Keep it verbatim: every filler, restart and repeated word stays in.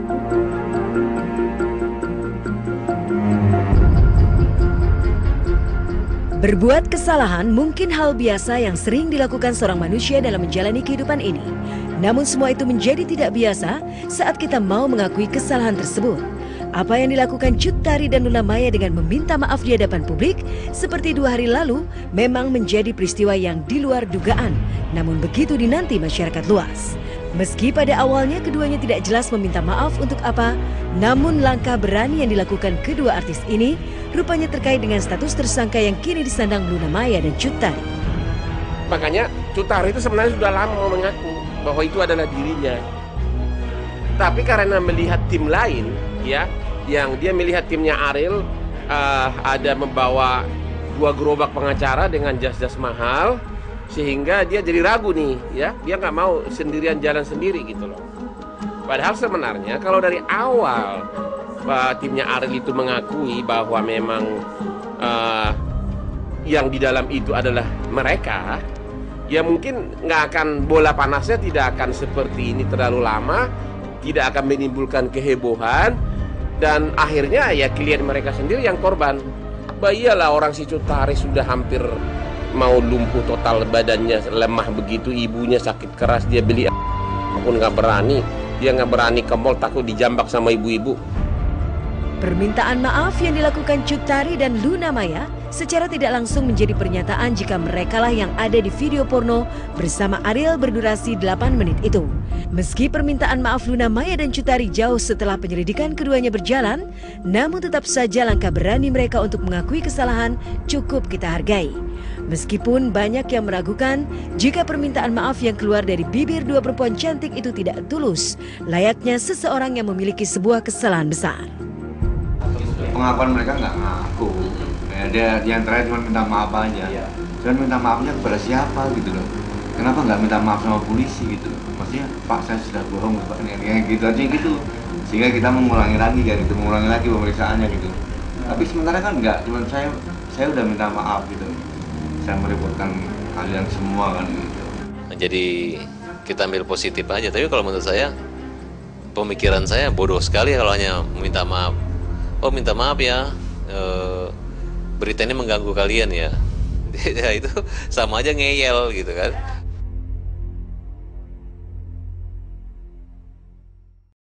Berbuat kesalahan mungkin hal biasa yang sering dilakukan seorang manusia dalam menjalani kehidupan ini. Namun semua itu menjadi tidak biasa saat kita mau mengakui kesalahan tersebut. Apa yang dilakukan Cut Tari dan Luna Maya dengan meminta maaf di hadapan publik seperti dua hari lalu memang menjadi peristiwa yang di luar dugaan, namun begitu dinanti masyarakat luas. Meski pada awalnya keduanya tidak jelas meminta maaf untuk apa, namun langkah berani yang dilakukan kedua artis ini rupanya terkait dengan status tersangka yang kini disandang Luna Maya dan Cut Tari. Makanya Cut Tari itu sebenarnya sudah lama mengaku bahwa itu adalah dirinya. Tapi karena melihat tim lain, ya, yang dia melihat timnya Ariel uh, ada membawa dua gerobak pengacara dengan jas-jas mahal, sehingga dia jadi ragu nih, ya, dia nggak mau sendirian jalan sendiri gitu loh. Padahal sebenarnya kalau dari awal uh, timnya Ariel itu mengakui bahwa memang uh, yang di dalam itu adalah mereka, ya mungkin nggak akan, bola panasnya tidak akan seperti ini terlalu lama, tidak akan menimbulkan kehebohan, dan akhirnya ya klien mereka sendiri yang korban. Bah iyalah, orang si Cut Tari sudah hampir mau lumpuh total, badannya lemah begitu, ibunya sakit keras, dia beli pun nggak berani, dia nggak berani ke mall, takut dijambak sama ibu-ibu. Permintaan maaf yang dilakukan Cut Tari dan Luna Maya secara tidak langsung menjadi pernyataan jika merekalah yang ada di video porno bersama Ariel berdurasi delapan menit itu. Meski permintaan maaf Luna Maya dan Cut Tari jauh setelah penyelidikan keduanya berjalan, namun tetap saja langkah berani mereka untuk mengakui kesalahan cukup kita hargai. Meskipun banyak yang meragukan jika permintaan maaf yang keluar dari bibir dua perempuan cantik itu tidak tulus, layaknya seseorang yang memiliki sebuah kesalahan besar. Pengakuan mereka nggak ngaku, ya, dia yang terakhir cuma minta maaf aja. Ya. Cuma minta maafnya kepada siapa gitu loh. Kenapa nggak minta maaf sama polisi gitu? Maksudnya Pak, saya sudah bohong Pak, kayak gitu aja gitu. Sehingga kita mengulangi lagi kan, gitu, mengulangi lagi pemeriksaannya gitu. Tapi sementara kan nggak, cuma saya saya udah minta maaf gitu. Saya merepotkan kalian semua kan gitu. Jadi kita ambil positif aja. Tapi kalau menurut saya, pemikiran saya bodoh sekali kalau hanya meminta maaf. Oh minta maaf ya, e, berita ini mengganggu kalian ya. Ya itu sama aja ngeyel gitu kan.